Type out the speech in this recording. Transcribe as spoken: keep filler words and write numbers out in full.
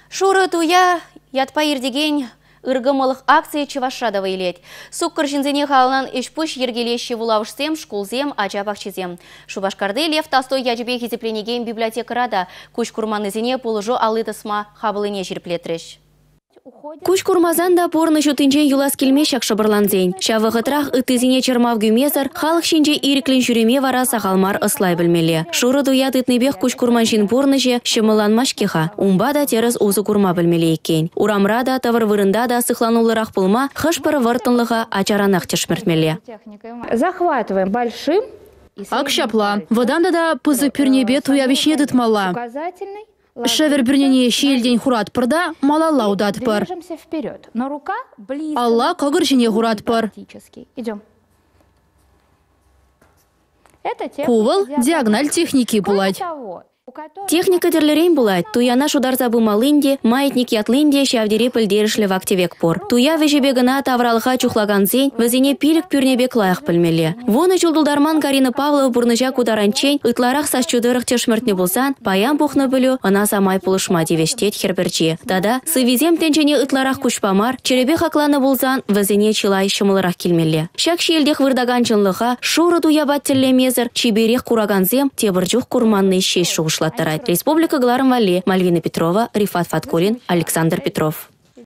Шуры туя ятпа ирдеген ыргымылық акция Чувашада вейлет. Суккыр жинзене халынан ешпуш ергелеші вулавышсем, шкулзем, ажабақчызем. Шубашкарды Лев Толстой яжбе хизепленеген библиотекарада куш курманызене пулыжу алытысма хабылыне жирплетреш. Куш курмазанда порны жутынчен юлас келмешак шабырланзен. Шавығытрах ытызине чермав гюмезар, халық шинже ириклен жүреме вара сағалмар ыслай білмеле. Шуры дуят ытныбех куш курманшин порныже шымыланмаш кеха, умбада терес узы курма білмеле екен. Урамрада, тавыр вырында да сыхланулырах пылма, хышпыры выртынлыға ачаранақ тешмертмеле. Захватываем большим. Акшапла. Воданда да пызы пюрнебе туя вишне дытмала. Шевер бюрнене шиелден хурат пырда, малалла удат пыр. Алла когыр жіне хурат пыр. Кувыл диагональ техники булать. Техника дерлерейн булайт. Туяна шударза бумалынде, маятник ятлынде шавдере пілдерішлі вактивек пор. Туя вежебегіна тавралға чухлаганзен, візіне пилік пюрнебек лайық пілмелі. Воны жулдулдарман Карина Павлова бурныжа кударанчен, ытларақ сасчудырық тешмертне болсан, паян бухны білу, ана самай пулышма девештет херберче. Тада, сывизем тенчене ытларақ кушпамар, черебе хакланы болсан, візіне чилай шымылырақ келмелі. Шак шелдех вырдаган чынлыға, шуры туябат телемезір, чиберех кураганзем, тебіржух курманны шеш шуғышлаттарайт. Республика Гларым Валли, Мальвина Петрова, Рифат Фаткулин, Александр Петров.